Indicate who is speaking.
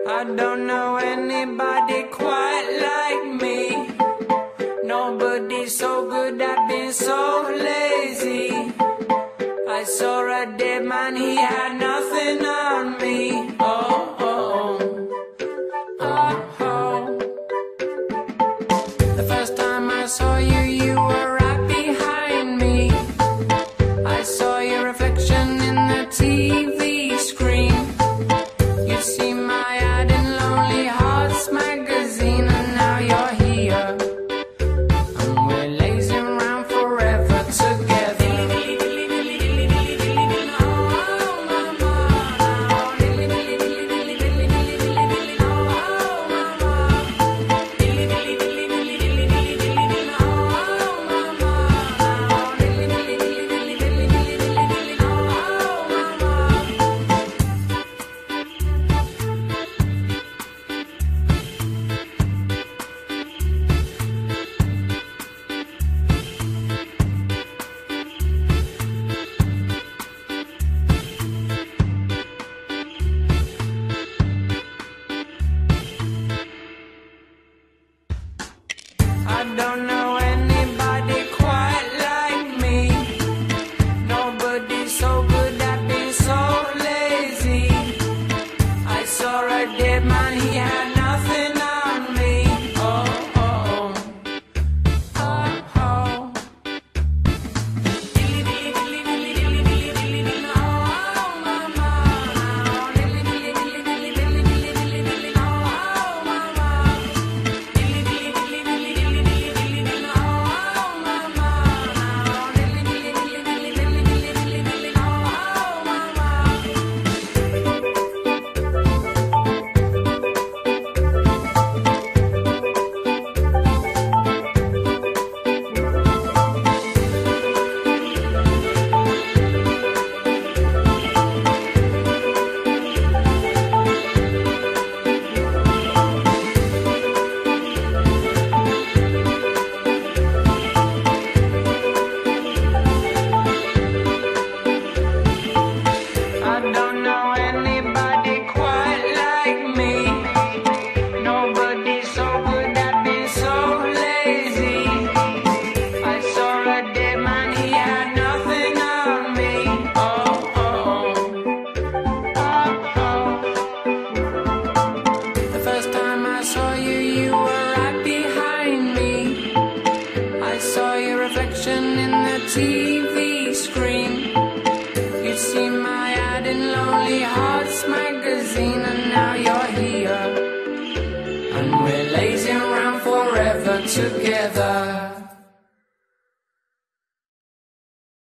Speaker 1: I don't know anybody quite like me. Nobody's so good at being so lazy. I saw a dead man, he had nothing on me. Oh, oh, oh, oh. The first time I saw you, you were right behind me. I saw your reflection in the TV screen. You see my ad in Lonely Hearts magazine, and now you're here, and we're lazing around forever together. I don't know anybody quite like me. Nobody's so good at being so lazy. I saw a dead man, he had nothing on me. Oh, oh, oh, oh, oh. I don't know anybody quite like me. Nobody's so good at being so lazy. I saw a dead man, he had nothing on me. Oh, oh, oh, oh. The first time I saw you, you were right behind me. I saw your reflection in the TV screen. You see my ad in Lonely Hearts magazine, and now you're here, and we're lazing around forever together.